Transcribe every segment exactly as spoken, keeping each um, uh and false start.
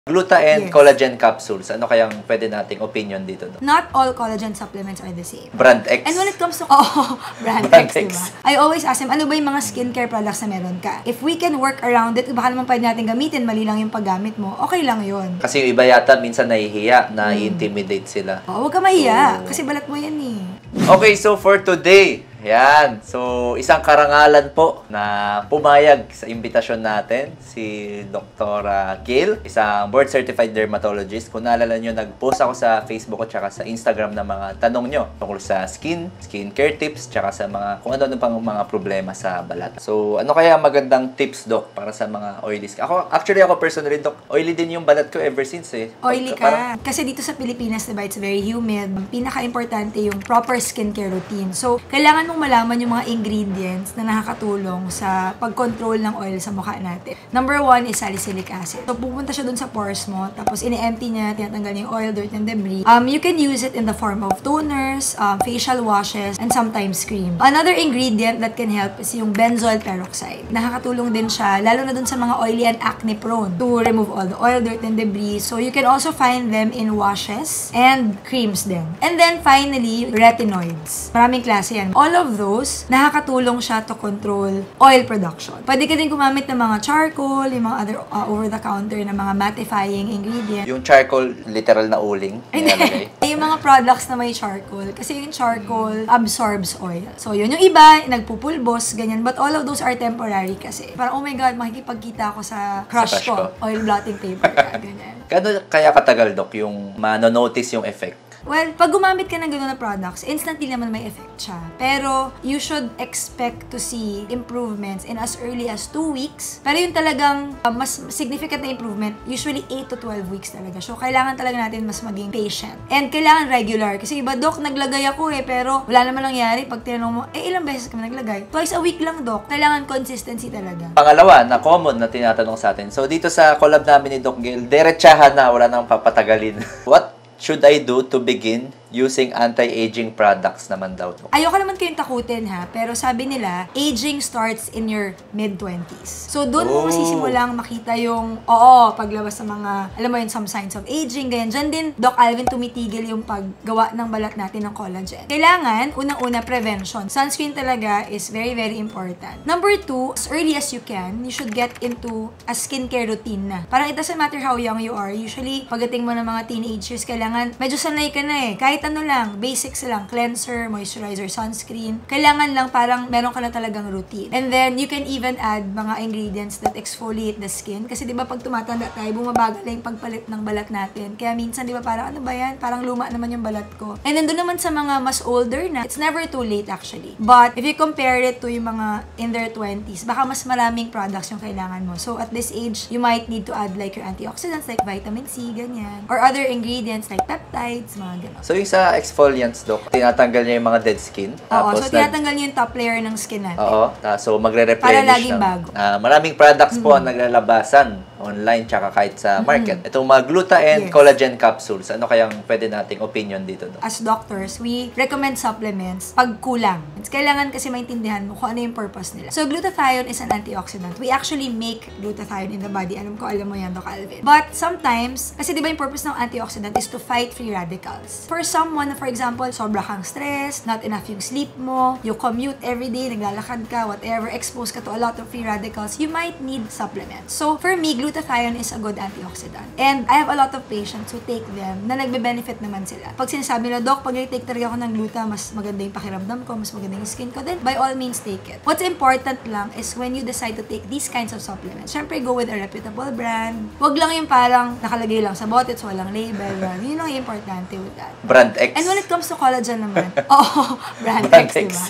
Gluta and Yes. collagen capsules. Ano kayang pwede nating opinion dito? No? Not all collagen supplements are the same. Brand X. And when it comes to, oh, brand, Brand X, X. diba? I always ask them, ano ba yung mga skincare products na meron ka? If we can work around it, baka naman pwede natin gamitin, mali lang yung paggamit mo, okay lang yun. Kasi yung iba yata minsan nahihiya, na-intimidate sila. Oh, huwag ka mahiya, So- kasi balat mo yan eh. Okay, so for today, yan. So, isang karangalan po na pumayag sa imbitasyon natin, si Doctor Gail, isang board-certified dermatologist. Kung naalala nyo, nag-post ako sa Facebook at saka sa Instagram ng mga tanong nyo tungkol sa skin, skincare tips, tsaka sa mga, kung ano-ano pang mga problema sa balat. So, ano kaya magandang tips, Doc, para sa mga oily skin? Ako, actually, ako personally, Doc, oily din yung balat ko ever since eh. Oily Pagka- parang- ka. Kasi dito sa Pilipinas, diba, it's very humid. Pinaka-importante yung proper skincare routine. So, kailangan mong malaman yung mga ingredients na nakakatulong sa pag-control ng oil sa mukha natin. Number one is salicylic acid. So, pupunta siya dun sa pores mo, tapos ini-empty niya, tinatanggal niya yung oil, dirt, and debris. Um, you can use it in the form of toners, um, facial washes, and sometimes cream. Another ingredient that can help is yung benzoyl peroxide. Nakakatulong din siya, lalo na dun sa mga oily and acne prone, to remove all the oil, dirt, and debris. So, you can also find them in washes and creams din. And then, finally, retinoids. Maraming klase yan. All of those, nakakatulong siya to control oil production. Pwede ka din gumamit ng mga charcoal, yung mga other uh, over-the-counter na mga mattifying ingredients. Yung charcoal, literal na uling. nilalagay. Yung mga products na may charcoal. Kasi yung charcoal absorbs oil. So, yun. Yung iba, nagpupulbos, ganyan. But all of those are temporary kasi. Parang, oh my God, makikipagkita ako sa crush, Sa crush ko. ko. Oil blotting paper ka, ganyan. Kano kaya katagal, Doc, yung mano-notice yung effect? Well, pag gumamit ka ng gano'n na products, instantly naman may effect siya. Pero, you should expect to see improvements in as early as two weeks. Pero yung talagang uh, mas significant na improvement, usually eight to twelve weeks talaga. So, kailangan talaga natin mas maging patient. And kailangan regular. Kasi iba, Doc, naglagay ako eh, pero wala naman nangyari. Pag tinanong mo, eh, ilang beses ka naglagay? Twice a week lang, Doc. Kailangan consistency talaga. Pangalawa, na common na tinatanong sa atin. So, dito sa collab namin ni Doc Gail, diretsahan na, wala nang papatagalin. What should I do to begin using anti-aging products naman daw to? Ayoko naman kayong takutin ha, pero sabi nila, aging starts in your mid-twenties. So, doon mo Oh. masisimulang makita yung, oo, paglabas sa mga, alam mo yun, some signs of aging, ganyan. Diyan din, Doc Alvin, tumitigil yung paggawa ng balat natin ng collagen. Kailangan, unang-una, prevention. Sunscreen talaga is very, very important. Number two, as early as you can, you should get into a skincare routine na. Parang it doesn't matter how young you are. Usually, pagdating mo ng mga teenage years, kailangan, medyo sanay ka na eh. Kahit ano lang, basics lang, cleanser, moisturizer, sunscreen. Kailangan lang parang meron ka na talagang routine. And then, you can even add mga ingredients that exfoliate the skin. Kasi di ba pag tumatanda tayo, bumabagal na yung pagpalit ng balat natin. Kaya minsan, di ba parang ano ba yan? Parang luma naman yung balat ko. And then, doon naman sa mga mas older na, it's never too late actually. But, if you compare it to yung mga in their twenties, baka mas maraming products yung kailangan mo. So, at this age, you might need to add like your antioxidants like vitamin C, ganyan. Or other ingredients like peptides, mga ganun. So, yung sa exfoliants, Doc, tinatanggal niya yung mga dead skin. Oo, so nag- tinatanggal niyo yung top layer ng skin natin. Oo, ah, so magre-replenish Para laging ng- bago. Ah, maraming products po ang naglalabasan online tsaka kahit sa market. Itong mga gluta and Yes. collagen capsules, ano kayang pwede nating opinion dito, Doc? As doctors, we recommend supplements pag kulang. It's kailangan kasi maintindihan mo kung ano yung purpose nila. So, glutathione is an antioxidant. We actually make glutathione in the body. Alam ko, alam mo yan, Doc Alvin. But sometimes, kasi di ba yung purpose ng antioxidant is to fight free radicals. For someone, for example, sobra kang stress, not enough yung sleep mo, you commute every day, naglalakad ka, whatever, exposed ka to a lot of free radicals, you might need supplements. So, for me, glutathione is a good antioxidant. And I have a lot of patients who take them na nagbe-benefit naman sila. Pag sinasabi nila, Doc, pag nag-take talaga ako ng gluta, mas maganda yung pakiramdam ko, mas maganda yung skin ko, then by all means, take it. What's important lang is when you decide to take these kinds of supplements, syempre go with a reputable brand. Wag lang yung parang nakalagay lang sa bote, so walang label. Yun lang yung importante with that. Brand X. And when it comes to collagen naman, oh, brand, Brand X, X. diba?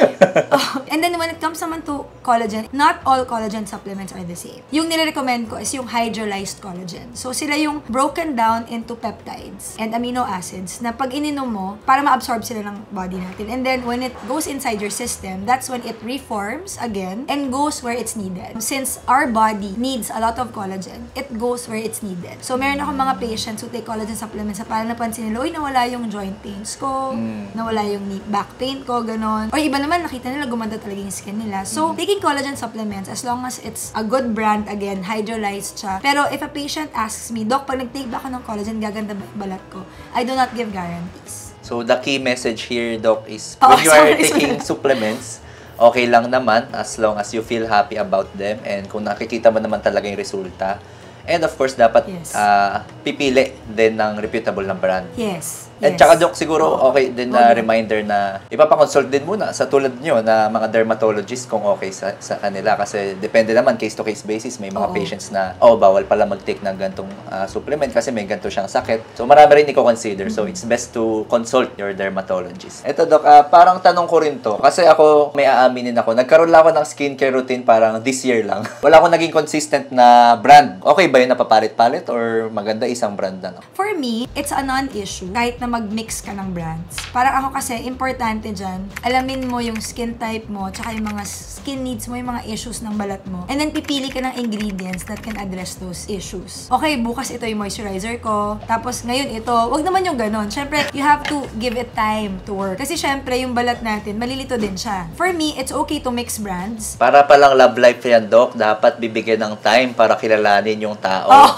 Oh, and then when it comes naman to collagen, not all collagen supplements are the same. Yung nire-recommend ko is yung hydrolyzed collagen. So, sila yung broken down into peptides and amino acids na pag ininom mo, para ma-absorb sila ng body natin. And then, when it goes inside your system, that's when it reforms again and goes where it's needed. Since our body needs a lot of collagen, it goes where it's needed. So, meron akong mga patients who take collagen supplements na parang napansin nila, uy, nawala yung joint pains ko, Mm. nawala yung knee back pain ko, ganon. Or iba naman, nakita nakita nila gumanda talaga yung skin nila. So, taking collagen supplements, as long as it's a good brand, again, hydrolyzed siya. Pero if a patient asks me, Doc, pag nag-take ba ako ng collagen, gaganda ba yung balat ko? I do not give guarantees. So, the key message here, Doc, is Oh, when you are sorry, taking sorry. supplements, okay lang naman as long as you feel happy about them and kung nakikita mo naman talaga yung resulta. And of course, dapat Yes. ah, pipili din ng reputable na brand. Yes. And yes. tsaka, Doc, siguro okay din na Oo. reminder na ipapakonsult din muna sa tulad nyo na mga dermatologist kung okay sa, sa kanila. Kasi depende naman case-to-case basis. May mga Oo. patients na, oh, bawal pala mag-take ng gantong ah, supplement kasi may ganito siyang sakit. So, marami rin i-consider. So, it's best to consult your dermatologist. Ito, Doc, ah, parang tanong ko rin to. Kasi ako, may aaminin ako. Nagkaroon lang ako ng skincare routine parang this year lang. Wala akong naging consistent na brand. Okay ba yun na papalit-palit or maganda isang brand na? No? For me, it's a non-issue. Kahit na mag-mix ka ng brands. Parang ako kasi, importante dyan, alamin mo yung skin type mo, tsaka yung mga skin needs mo, yung mga issues ng balat mo. And then, pipili ka ng ingredients that can address those issues. Okay, bukas ito yung moisturizer ko. Tapos, ngayon ito. Wag naman yung ganon. Siyempre, you have to give it time to work. Kasi siyempre, yung balat natin, malilito din siya. For me, it's okay to mix brands. Para palang love life yan, Doc, dapat bibigyan ng time para kilalanin yung tao. Oh.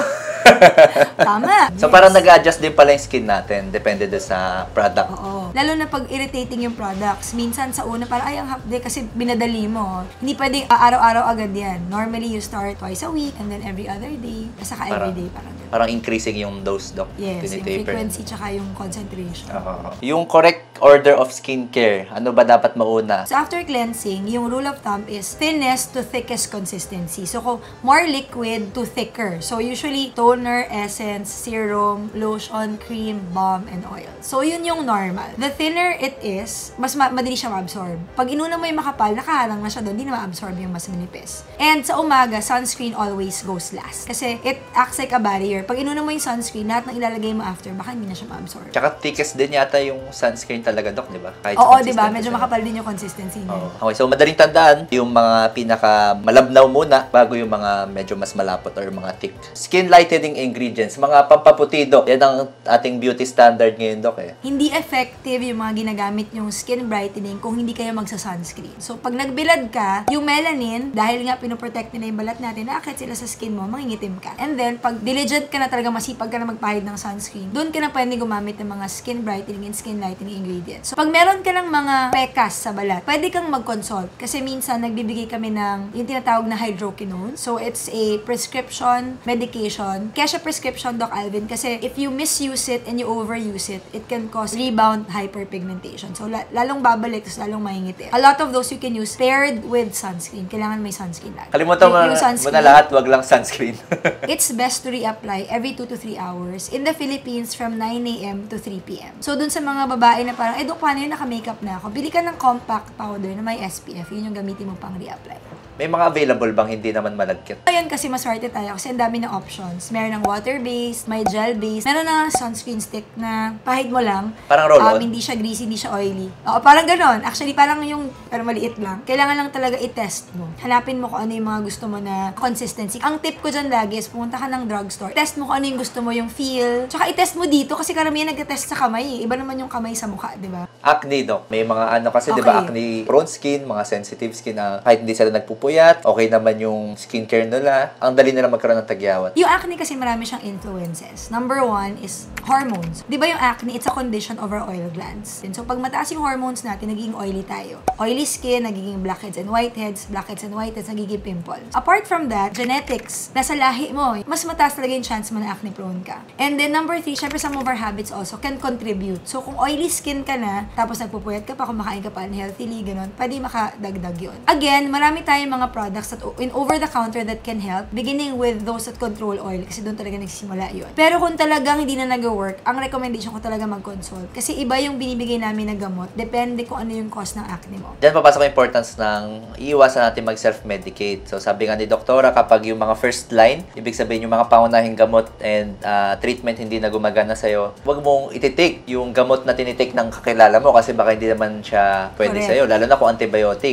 Tama. So, Yes. parang nag-adjust din pala yung skin natin. Depende doon sa product. Oo. Lalo na pag irritating yung products. Minsan sa una, parang ay, ang hapde kasi binadali mo. Hindi pwedeng ah, araw-araw agad yan. Normally, you start twice a week and then every other day. Saka Parang- every day, parang ganun. Parang increasing yung dose, Doc. Yes, yung Tinitaper. frequency tsaka yung concentration. Oo. Yung correct order of skincare, ano ba dapat mauna? So, after cleansing, yung rule of thumb is thinnest to thickest consistency. So, kung more liquid to thicker. So, usually, toner, essence, serum, lotion, cream, balm, and oil. So, yun yung normal. The thinner it is, mas ma- madali siya ma-absorb. Pag inuna mo yung makapal, nakaharang na siya doon, hindi na ma-absorb yung mas manipis. And sa umaga, sunscreen always goes last. Kasi it acts like a barrier. Pag inuna mo yung sunscreen, lahat ng ilalagay mo after, baka hindi na siya ma-absorb. Tsaka thickest din yata yung sunscreen talaga, Doc, di ba? Kahit Oo, sa di ba? consistency Medyo siya. makapal din yung consistency niya. Oo. Okay, so madaling tandaan, yung mga pinaka malabnaw muna bago yung mga medyo mas malapot or mga thick. Skin lightening ingredients, mga pampaputi, Doc. Yan ang ating beauty standard ngayon, Doc, eh. Hindi effective yung mga ginagamit yung skin brightening kung hindi kayo magsa-sunscreen. So, pag nagbilad ka, yung melanin, dahil nga pinoprotect nila yung balat natin, naakit sila sa skin mo, mangingitim ka. And then, pag diligent ka na talaga, masipag ka na magpahid ng sunscreen, doon ka na pwede gumamit ng mga skin brightening and skin lightening ingredients. So, pag meron ka ng mga pekas sa balat, pwede kang mag-consult. Kasi minsan, nagbibigay kami ng yung tinatawag na hydroquinone. So, it's a prescription medication. Kaya siya prescription, Doc Alvin, kasi if you misuse it and you overuse it, it can cause rebound hyperpigmentation. So, la- lalong babalik, tapos lalong maingiti. A lot of those you can use paired with sunscreen. Kailangan may sunscreen lagi. Kalimutan mo, Yung na, mo sunscreen, na lahat, wag lang sunscreen. it's best to reapply every two to three hours. In the Philippines, from nine a.m. to three p.m. So, dun sa mga babae na parang, eh, Dok, paano yun? Naka-makeup na ako. Bili ka ng compact powder na may S P F. Yun yung gamitin mo pang reapply. May mga available bang hindi naman malagkit? Ngayon kasi maswerte tayo kasi ang dami ng options. Meron ng water-based, may gel-based, meron na sunscreen stick na pahid mo lang. Parang roll-on? Um, hindi siya greasy, hindi siya oily. Oo, parang ganon. Actually, parang yung, pero maliit lang. Kailangan lang talaga i-test mo. Hanapin mo kung ano yung mga gusto mo na consistency. Ang tip ko dyan lagi is pumunta ka ng drugstore. Test mo kung ano yung gusto mo, yung feel. Tsaka i-test mo dito kasi karamihan nag-test sa kamay. Iba naman yung kamay sa mukha, di ba? Acne, Doc. May mga ano kasi, di ba, Okay. acne prone skin, mga sensitive skin na kahit hindi sila nagpupuyat, okay naman yung skincare nila, ang dali nila magkaroon ng tagyawat. Yung acne kasi marami siyang influences. Number one is hormones. Di ba yung acne, it's a condition of our oil glands. And so, pag mataas yung hormones natin, nagiging oily tayo. Oily skin, nagiging blackheads and whiteheads, blackheads and whiteheads, nagiging pimples. Apart from that, genetics, nasa lahi mo, mas mataas talaga yung chance mo na acne prone ka. And then number three, syempre some of our habits also can contribute. So, kung oily skin ka na, tapos nagpupuyat ka pa, kumakain ka pa unhealthily, ganun, pwede makadagdag yun. Again, marami tayong mga products that in over-the-counter that can help, beginning with those that control oil, kasi doon talaga nagsisimula yun. Pero kung talagang hindi na nag-work, ang recommendation ko talaga mag-consult. Kasi iba yung binibigay namin na gamot, depende kung ano yung cause ng acne mo. Diyan papasok ang importance ng iiwasan natin mag-self-medicate. So, sabi nga ni doktora, kapag yung mga first line, ibig sabihin yung mga pangunahing gamot and uh, treatment hindi na gumagana sa'yo, huwag mong ititake yung gamot na tinitake ng kakilala mo kasi baka hindi naman siya pwede Correct. sa'yo, lalo na kung antibiotics.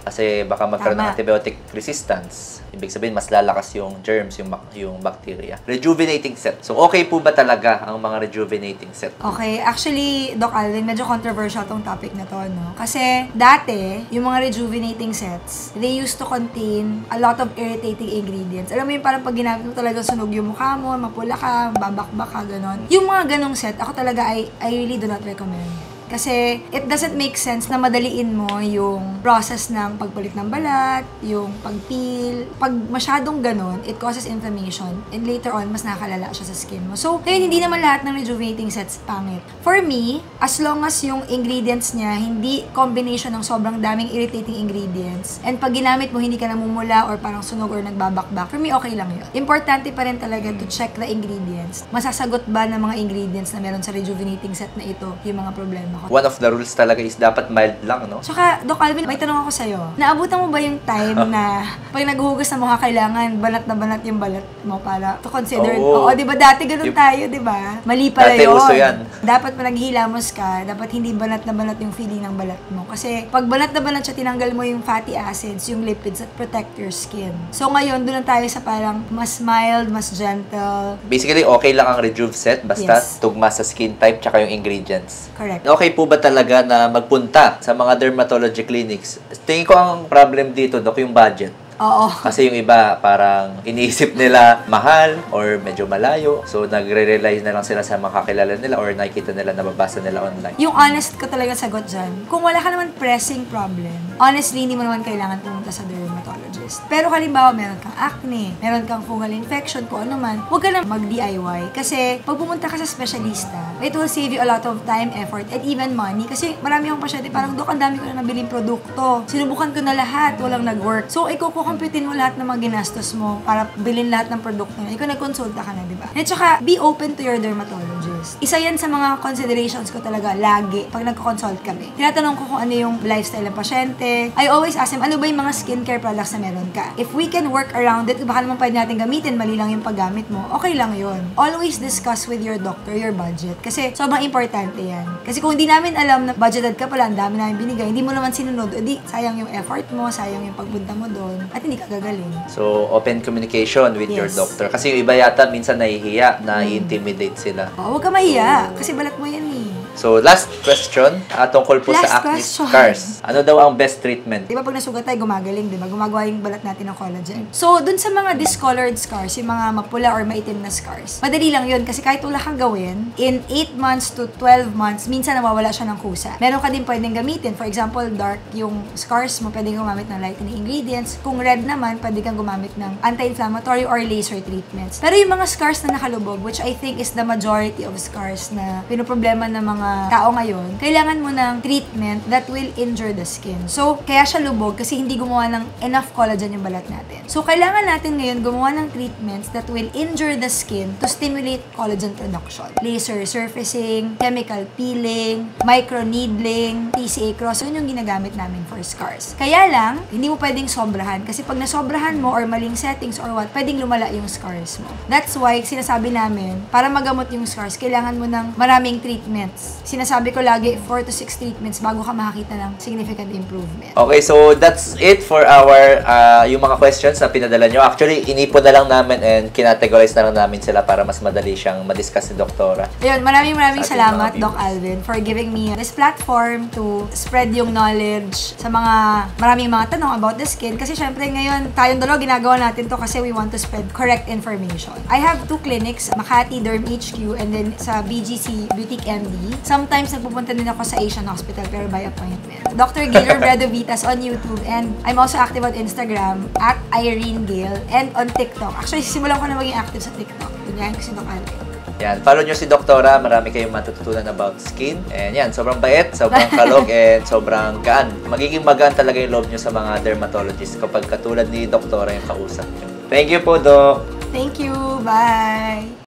Kasi baka magkaroon ng Tama. antibiotic resistance. Ibig sabihin, mas lalakas yung germs, yung, bak- yung bacteria. Rejuvenating set. So, okay po ba talaga ang mga rejuvenating set? Okay, actually, Doc Alvin, medyo controversial tong topic na to, no? Kasi, dati, yung mga rejuvenating sets, they used to contain a lot of irritating ingredients. Alam mo yung parang pag ginamit mo talaga sunog yung mukha mo, mapula ka, babakbak ka, ganon. Yung mga ganong set, ako talaga, I, I really do not recommend. Kasi, it doesn't make sense na madaliin mo yung process ng pagpalit ng balat, yung pagpeel. Pag masyadong ganon, it causes inflammation. And later on, mas nakakalala siya sa skin mo. So, ngayon, hindi naman lahat ng rejuvenating sets pangit. For me, as long as yung ingredients niya, hindi combination ng sobrang daming irritating ingredients, and pag ginamit mo, hindi ka namumula or parang sunog or nagbabakbak, for me, okay lang yun. Importante pa rin talaga to check the ingredients. Masasagot ba ng mga ingredients na meron sa rejuvenating set na ito yung mga problema? One of the rules talaga is dapat mild lang, no? Tsaka, Doc Alvin, may tanong ako sa'yo. Naabutan mo ba yung time na pag naghuhugas na mukha, kailangan banat na banat yung balat mo para to consider? Oo. Oo, di ba? Dati ganun Yung- tayo, di ba? Mali pala Dati yun. uso yan. Dapat pag naghihilamos ka, dapat hindi banat na banat yung feeling ng balat mo. Kasi pag banat na banat siya, tinanggal mo yung fatty acids, yung lipids that protect your skin. So ngayon, doon na tayo sa parang mas mild, mas gentle. Basically, okay lang ang Rejuve set basta Yes. tugma sa skin type tsaka yung ingredients. Correct. Okay po ba talaga na magpunta sa mga dermatology clinics? Tingin ko ang problem dito, Dok, yung budget. Oo. Kasi yung iba, parang iniisip nila mahal or medyo malayo. So, nagre-rely na lang sila sa mga kakilala nila or nakikita nila, nababasa nila online. Yung honest ko talaga sagot dyan, kung wala ka naman pressing problem, honestly, hindi mo naman kailangan pumunta sa dermatologist. Pero halimbawa, meron kang acne, meron kang fungal infection, kung ano man, huwag ka na mag-D I Y. Kasi pag pumunta ka sa specialista, it will save you a lot of time, effort, and even money. Kasi marami akong pasyente, parang, Dok, ang dami ko na nabiling produkto. Sinubukan ko na lahat, walang nag-work. So, ikaw kukumpitin mo lahat ng mga ginastos mo para bilhin lahat ng produkto na. Ikaw nagkonsulta ka na, di ba? At saka, be open to your dermatologist. Isa yan sa mga considerations ko talaga lagi pag nagko-consult kami. Tinatanong ko kung ano yung lifestyle ng pasyente. I always ask them, ano ba yung mga skincare products na meron ka? If we can work around it, baka naman pwede natin gamitin, mali lang yung paggamit mo, okay lang yun. Always discuss with your doctor your budget. Kasi sobrang importante yan. Kasi kung hindi namin alam na budgeted ka pala, ang dami namin binigay, hindi mo naman sinunod, edi sayang yung effort mo, sayang yung pagpunta mo doon, at hindi ka gagaling. So, open communication with your Yes. doctor. Kasi yung iba yata minsan nahihiya, na i-intimidate sila. Oh, huwag ka mahiya, kasi balat mo yan eh. So, last question, uh, tungkol po Last sa acne question. scars. Ano daw ang best treatment? Di ba pag nasugat tayo, gumagaling, di ba? Gumagawa yung balat natin ng collagen. So, dun sa mga discolored scars, yung mga mapula or maitim na scars, madali lang yun kasi kahit wala kang gawin, in eight months to twelve months, minsan nawawala siya ng kusa. Meron ka din pwedeng gamitin. For example, dark yung scars mo, pwedeng gumamit ng lightening ingredients. Kung red naman, pwede kang gumamit ng anti-inflammatory or laser treatments. Pero yung mga scars na nakalubog, which I think is the majority of scars na pinoproblema ng mga tao ngayon, kailangan mo ng treatment that will injure the skin. So, kaya siya lubog kasi hindi gumawa ng enough collagen yung balat natin. So, kailangan natin ngayon gumawa ng treatments that will injure the skin to stimulate collagen production. Laser surfacing, chemical peeling, microneedling, T C A cross, yun yung ginagamit namin for scars. Kaya lang, hindi mo pwedeng sobrahan kasi pag nasobrahan mo or maling settings or what, pwedeng lumala yung scars mo. That's why, sinasabi namin, para magamot yung scars, kailangan mo ng maraming treatments. Sinasabi ko lagi, four to six treatments bago ka makakita ng significant improvement. Okay, so that's it for our, uh, yung mga questions na pinadala nyo. Actually, inipon na lang namin and kinategorize na lang namin sila para mas madali siyang madiscuss ni Doktora. Ayun, maraming maraming Sa ating salamat, mga Doc viewers. Alvin, for giving me this platform to spread yung knowledge sa mga maraming mga tanong about the skin. Kasi syempre ngayon, tayong dalawa ginagawa natin to kasi we want to spread correct information. I have two clinics, Makati Derm H Q and then sa B G C Boutique M D. Sometimes nagpupunta din ako sa Asian Hospital pero by appointment. Doctor Gaylor Bredovitas on YouTube and I'm also active on Instagram at Irene Gale and on TikTok. Actually, simulan ko na maging active sa TikTok. Ganyan ko si Doc Alvin. Yan, follow nyo si Doktora. Marami kayong matututunan about skin. And yan, sobrang bait, sobrang kalog, and sobrang gaan. Magiging magaan talaga yung loob nyo sa mga dermatologist kapag katulad ni Doktora yung kausap nyo. Thank you po, Doc! Thank you. Bye.